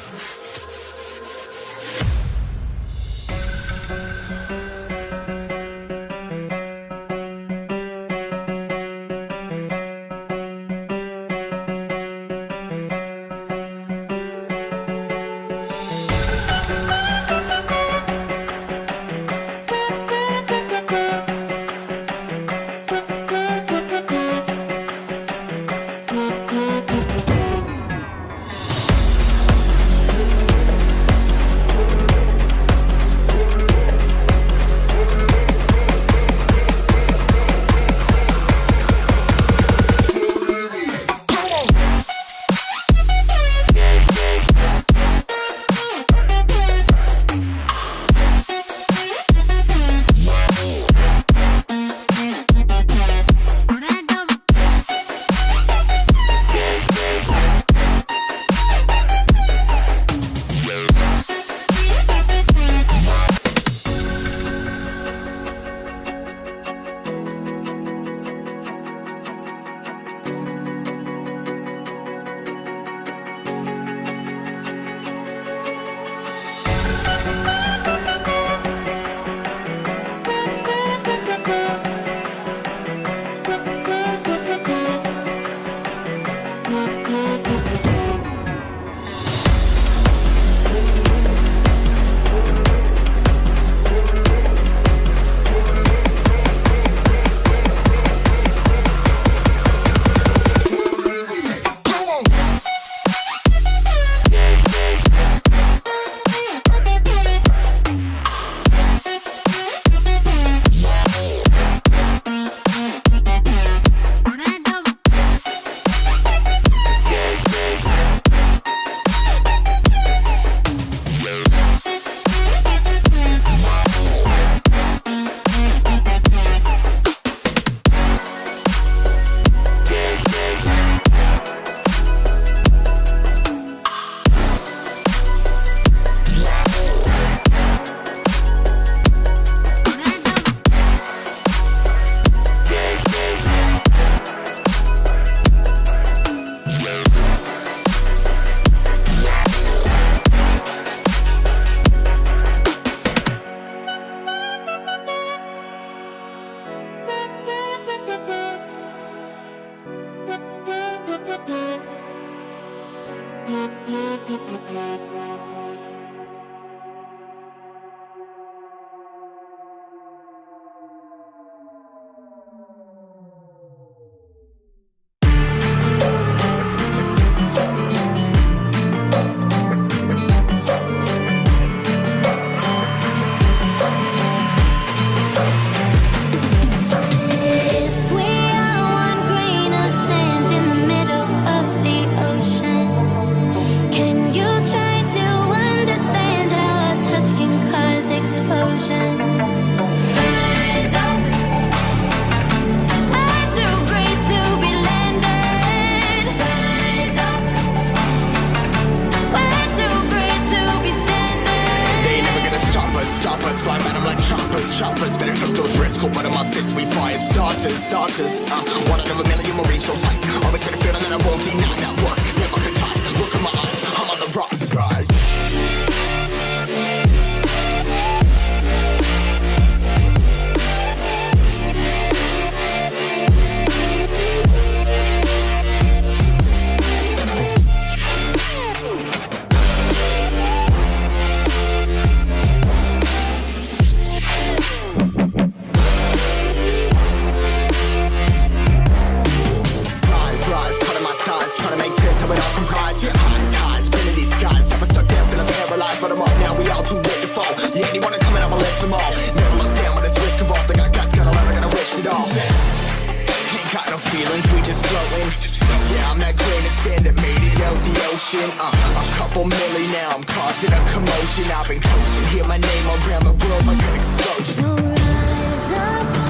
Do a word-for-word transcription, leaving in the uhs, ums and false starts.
choppers, better took those risks. Cold blood in my fists, we fire starters, starters. Uh, one out of a million will reach those heights. Always get a feeling that I won't deny that work. Never could toss. Look in my eyes, I'm on the rocks, guys. But I'm up now, we all too late to fall. Yeah, anyone coming, I'ma lift them all. Never look down when there's risk involved. I got guts, got a lot, I gotta wish it all. Ain't got no feelings, we just floating. Yeah, I'm that grain of sand that made it out the ocean. Uh, a couple milli now, I'm causing a commotion. I've been coasting, hear my name around the world like an explosion. So rise up.